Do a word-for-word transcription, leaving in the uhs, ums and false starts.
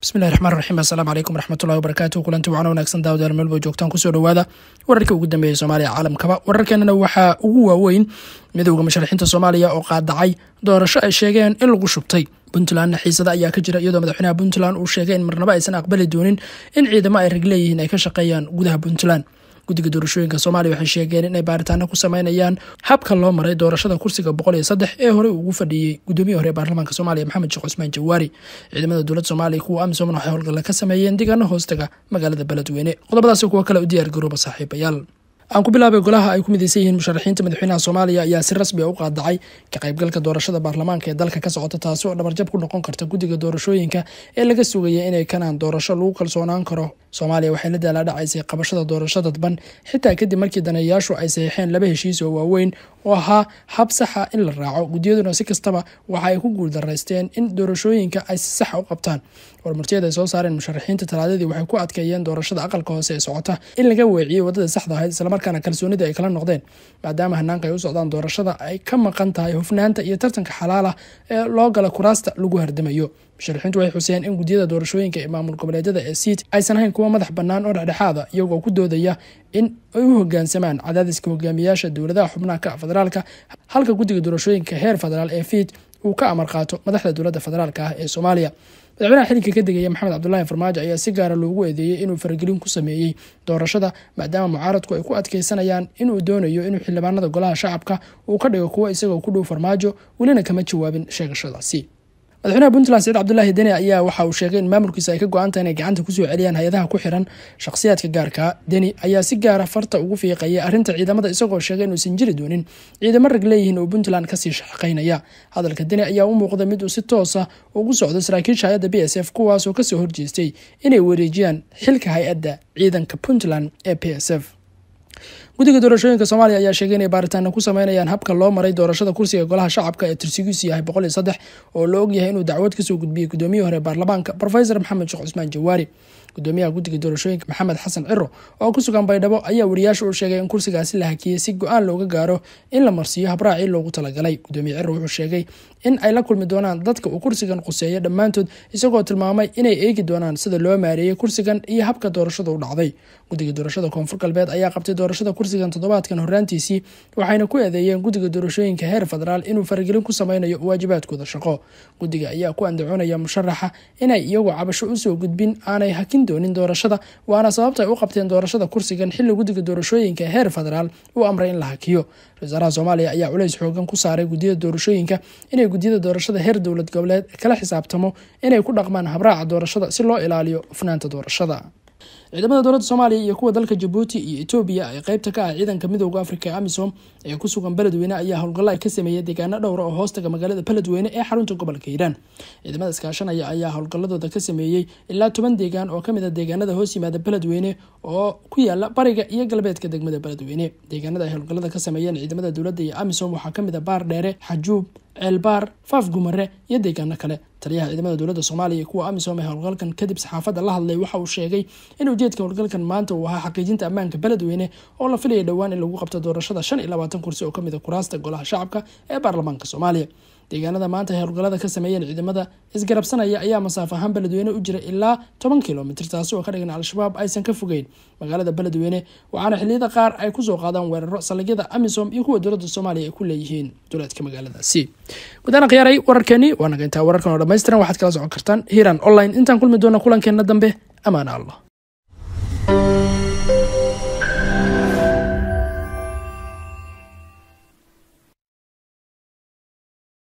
bismillahi raxmaan raxiim assalaamu calaykum waraxmatullahi wabarakaatu kulanti wacan wanaagsan daawadayaal meelba joogtaan kusoo dhowaada wararkii ugu dambeeyay soomaaliya caalamkaba wararkeenana waxaa ugu waaweyn midowda musharaxiinta soomaaliya oo qaadacay doorasho ay sheegeen in lagu shubtay puntlandna xiisada ayaa ka jira iyadoo madaxweynaha puntland uu sheegay in marnaba aysan aqbali doonin in ciidamo ay rag leeyihiin ay ka shaqeeyaan gudaha puntland guddiga doorashooyinka soomaaliya waxay sheegeen inay baaritaano ku sameynayaan habka loo maray doorashada kursiga boqol iyo saddex ee horey ugu fadhiyey gudoomiyii hore ee baarlamaanka soomaaliya maxamed sheekh cusmaan jawaari ciidamada dowladda soomaaliya kuwa amisom waxay howlgalla ka sameeyeen deegaano hoostaga magaalada beledweyne qodobadaasi kuwa kale u diyaar garooba saaxiibayaal aan ku bilaabay golaha ay ku midaysan yihiin musharaxiinta madaxweynaha soomaaliya ayaa si rasmi ah u qaadacay ka qaybgalka doorashada baarlamaanka ee dalka ka socota taasi oo dhabarjab ku noqon karta guddiga doorashooyinka ee laga sugaya inay kanaan doorasho lagu kalsoonaan karo soomaaliya waxay la daalaadhacaysay qabashada doorasho dadban xitaa kadib markii daneeyayaashu ay saxiixeen laba heshiis oo waaweyn oo ahaa hab saxa in la raaco guddiyaduna si kastaba waxa ay ku guuldaraysteen in doorashooyinka ay si saxa u qabtaan warmurtiyada ay soo saareen musharaxiinta talaadadii waxay ku adkeeyeen doorashada aqalka hoose ee socota in laga weeciyey wadada saxda ahayd islamarkaana kalsoonida ay kala noqdeen maadaama hanaanka ay u socdaan doorashada ay ka maqan tahay hufnaanta iyo tartanka xalaala ee loo gala kuraasta lagu hardamayo musharaxiintu waxay xuseen in guddiyada doorashooyinka ee maamul goboleedyada ee siit aysan ahayn kuwa madax bannaan oo dhexdhexaada iyagoo ku doodaya in ay u hogaansamaan cadaadiska hogaamiyaasha dowladaha xubnaha ka federaalka halka guddiga doorashooyinka heer federaal ee fiit uu ka amar qaato madaxda dowladda federaalka ah ee soomaaliya madaxweynaha xilliga ka degaya maxamed cabdulaahi farmaajo ayaa si gaara loogu eedeeyey inuu faragelin ku sameeyey doorashada maadaama mucaaradku ay ku adkeysanayaan inuu doonayo inuu xildhibaanada golaha shacabka uu ka dhigo kuwo isagoo ku dhow farmaajo welina kama jawaabin sheegashadaasi madaxweynaha puntland saciid cabdulaahi deni ayaa waxa uu sheegay in maamulkiisa ay ka go-aantahay inay gacanta kusoo celiyaan hay-adaha ku xiran shakhsiyaadka gaarka deni ayaa si gaara farta ugu fiiqaya arrinta ciidamada isagoo sheegay inuusan jiri doonin ciidamo rag leeyihiin oo puntland kasii shaqeynaya hadalka deni ayaa u muuqda mid uu si toosa ugu socdo saraakiisha hay-adda b s f kuwaasoo kasoo horjeestay inay wareejiyaan xilka hay-adda ciidanka puntland ee b s f guddiga doorashooyinka soomaaliya ayaa sheegay inay baaritaano ku sameynayaan habka loo maray doorashada kursiga golaha shacabka ee tirsigiisu yahay boqol iyo saddex oo la ogyahay inuu dacwad kasoo gudbiyey gudoomiyihii hore baarlamaanka profesor maxamed sheekh cusmaan jawaari gudoomiyaha guddiga doorashooyinka maxamed xasan ciro oo ku sugan baydhabo ayaa wariyaasha u sheegay in kursigaasi la hakiyey si go-aan looga gaaro in la marsiiyo habraacii loogu talagalay gudoomiye ciro wuxuu sheegay in ay la kulmi doonaan dadka uu kursigan quseeyo dhammaantood isagoo tilmaamay inay eegi doonaan sida loo maareeyey kursigan iyo habka doorashada u dhacday guddiga doorashada koonfur galbeed ayaa qabtay doorashada kursigan toddobaadkan horraantiisii waxayna ku eedeeyeen guddiga doorashooyinka heer federaal inuu faragelin ku sameynayo waajibaadkooda shaqo guddiga ayaa ku andacoonaya musharaxa inay iyagoo cabasho usoo gudbin aanay hakin doonin doorashada waana sababta ay u qabteen doorashada kursigan xilli guddiga doorashooyinka heer federaal uu amray in la hakiyo ra-iisul wasaaraha soomaaliya ayaa culays xoogan ku saaray guddiyada doorashooyinka inay guddiyada doorashada heer dowlad goboleed kala xisaabtamo inay ku dhaqmaan habraaca doorashada si loo ilaaliyo hufnaanta doorashada ciidamada dowladda soomaaliya iyo kuwa dalka jabuuti iyo etoobiya ee qaybta ka ah ciidanka midowda afrika ee amisom ee ku sugan beledweyne ayaa howlgallo ay ka sameeyey deegaano dhowra oo hoostaga magaalada beledweyne ee xarunta gobolka hiiraan ciidamada iskaashanaya ayaa howlgalladooda ka sameeyey ilaa toban deegaan oo kamid a deegaanada hoos yimaada beledweyne oo ku yaala bariga iyo galbeedka degmada beledweyne deegaanada ay howlgallada ka sameeyeen ciidamada dowladda iyo amisom waxaa kamid a baar dheere xajuub ceelbaar faaf gumare iyo deegaano kale taliyaha ciidamada dowladda soomaaliya iyo kuwa amisom ee howlgalkan kadib saxaafadda la hadlay waxa uu sheegay in ujeedka howlgalkan maanta uu ahaa xaqiijinta ammaanka beledweyne oo la filaya dhowaan in lagu qabto doorashada shan iyo labaatan kursi oo kamid a kuraasta golaha shacabka ee baarlamaanka soomaaliya deegaanada maanta ay howlgallada ka sameeyeen ciidamada isgarabsanaya ayaa masaafo ahaan beledweyne u jira ilaa toban kilomitr taasi oo ka dhigan al-shabaab aysan ka fogeyn magaalada beledweyne waxaana xilliyada qaar ay kusoo qaadaan weeraro saldhigyada amisom iyo kuwa dowladda soomaaliya ay ku leeyihiin duleedka magaaladaasi gudaana khiyaaray wararkeeni waa naga intaa wararkan oo dhammaystiran waxaad kala socon kartaan hiiraan online intaan kulmi doona kulankeena dambe amaana allah.